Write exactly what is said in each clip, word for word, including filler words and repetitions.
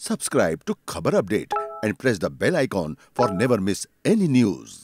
Subscribe to Khabar Update and press the bell icon for never miss any news.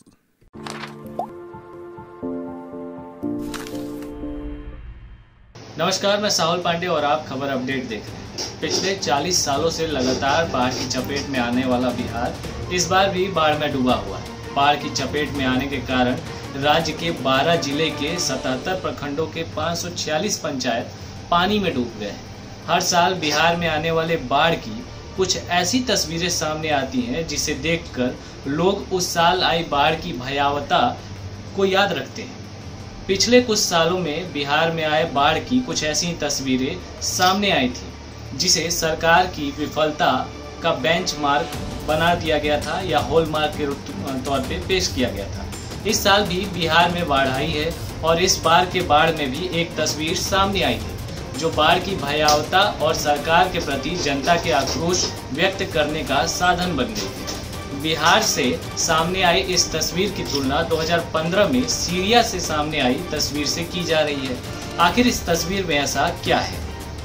नमस्कार, मैं साहुल पांडे और आप खबर अपडेट देख रहे हैं। पिछले चालीस सालों से लगातार बाढ़ की चपेट में आने वाला बिहार इस बार भी बाढ़ में डूबा हुआ है। बाढ़ की चपेट में आने के कारण राज्य के बारह जिले के सतहत्तर प्रखंडों के पाँच सौ छियालीस पंचायत पानी में डूब गए हैं। हर साल बिहार में आने वाले बाढ़ की कुछ ऐसी तस्वीरें सामने आती हैं जिसे देखकर लोग उस साल आई बाढ़ की भयावहता को याद रखते हैं। पिछले कुछ सालों में बिहार में आए बाढ़ की कुछ ऐसी तस्वीरें सामने आई थी जिसे सरकार की विफलता का बेंचमार्क बना दिया गया था या हॉलमार्क के तौर पे पेश किया गया था। इस साल भी बिहार में बाढ़ आई है और इस बार के बाढ़ में भी एक तस्वीर सामने आई थी जो बाढ़ की भयावहता और सरकार के प्रति जनता के आक्रोश व्यक्त करने का साधन बन गई थी। बिहार से सामने आई इस तस्वीर की तुलना दो हज़ार पंद्रह में सीरिया से सामने आई तस्वीर से की जा रही है। आखिर इस तस्वीर में ऐसा क्या है?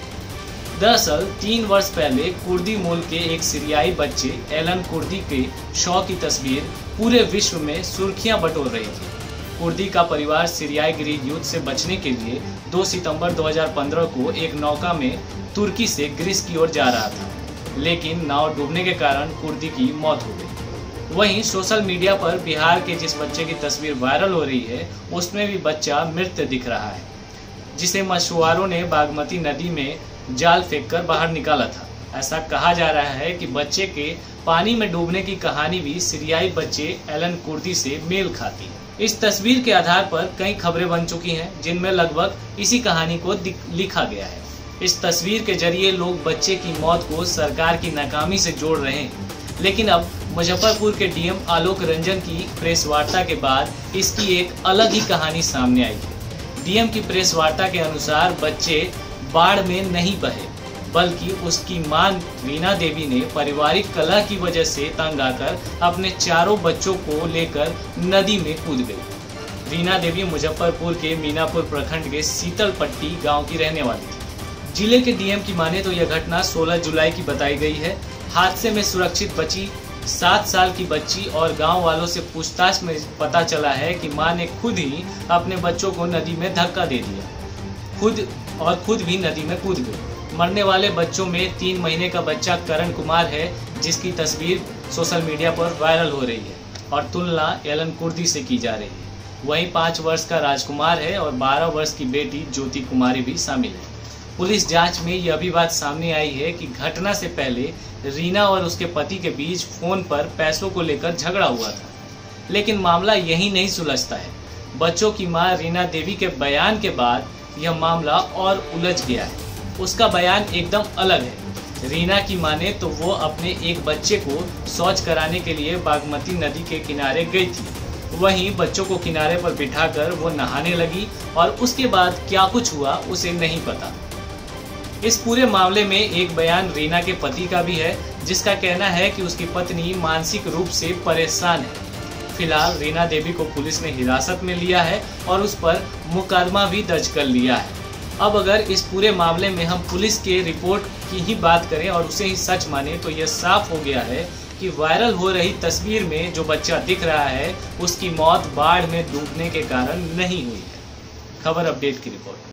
दरअसल तीन वर्ष पहले कुर्दी मूल के एक सीरियाई बच्चे एलन कुर्दी के शव की तस्वीर पूरे विश्व में सुर्खियां बटोर रही थी। कुर्दी का परिवार सीरियाई गृह युद्ध से बचने के लिए दो सितंबर दो हज़ार पंद्रह को एक नौका में तुर्की से ग्रीस की ओर जा रहा था, लेकिन नाव डूबने के कारण कुर्दी की मौत हो गई। वहीं सोशल मीडिया पर बिहार के जिस बच्चे की तस्वीर वायरल हो रही है उसमें भी बच्चा मृत दिख रहा है, जिसे मछुआरों ने बागमती नदी में जाल फेंककर बाहर निकाला था। ऐसा कहा जा रहा है कि बच्चे के पानी में डूबने की कहानी भी सीरियाई बच्चे एलन कुर्दी से मेल खाती है। इस तस्वीर के आधार पर कई खबरें बन चुकी हैं जिनमें लगभग इसी कहानी को लिखा गया है। इस तस्वीर के जरिए लोग बच्चे की मौत को सरकार की नाकामी से जोड़ रहे हैं, लेकिन अब मुजफ्फरपुर के डीएम आलोक रंजन की प्रेस वार्ता के बाद इसकी एक अलग ही कहानी सामने आई है। डीएम की प्रेस वार्ता के अनुसार बच्चे बाढ़ में नहीं बहे, बल्कि उसकी मां रीना देवी ने पारिवारिक कलह की वजह से तंग आकर अपने चारों बच्चों को लेकर नदी में कूद गई। रीना देवी मुजफ्फरपुर के मीनापुर प्रखंड के शीतलपट्टी गांव की रहने वाली थी। जिले के डीएम की माने तो यह घटना सोलह जुलाई की बताई गई है। हादसे में सुरक्षित बची सात साल की बच्ची और गांव वालों से पूछताछ में पता चला है कि मां ने खुद ही अपने बच्चों को नदी में धक्का दे दिया खुद और खुद भी नदी में कूद गई। मरने वाले बच्चों में तीन महीने का बच्चा करण कुमार है, जिसकी तस्वीर सोशल मीडिया पर वायरल हो रही है और तुलना एलन कुर्दी से की जा रही है। वहीं पाँच वर्ष का राजकुमार है और बारह वर्ष की बेटी ज्योति कुमारी भी शामिल है। पुलिस जांच में यह भी बात सामने आई है कि घटना से पहले रीना और उसके पति के बीच फोन पर पैसों को लेकर झगड़ा हुआ था, लेकिन मामला यही नहीं सुलझता है। बच्चों की मां रीना देवी के बयान के बाद यह मामला और उलझ गया है। उसका बयान एकदम अलग है। रीना की माने तो वो अपने एक बच्चे को शौच कराने के लिए बागमती नदी के किनारे गई थी। वहीं बच्चों को किनारे पर बिठाकर वो नहाने लगी और उसके बाद क्या कुछ हुआ उसे नहीं पता। इस पूरे मामले में एक बयान रीना के पति का भी है, जिसका कहना है कि उसकी पत्नी मानसिक रूप से परेशान है। फिलहाल रीना देवी को पुलिस ने हिरासत में लिया है और उस पर मुकदमा भी दर्ज कर लिया है। अब अगर इस पूरे मामले में हम पुलिस के रिपोर्ट की ही बात करें और उसे ही सच माने तो यह साफ हो गया है कि वायरल हो रही तस्वीर में जो बच्चा दिख रहा है उसकी मौत बाढ़ में डूबने के कारण नहीं हुई है। खबर अपडेट की रिपोर्ट।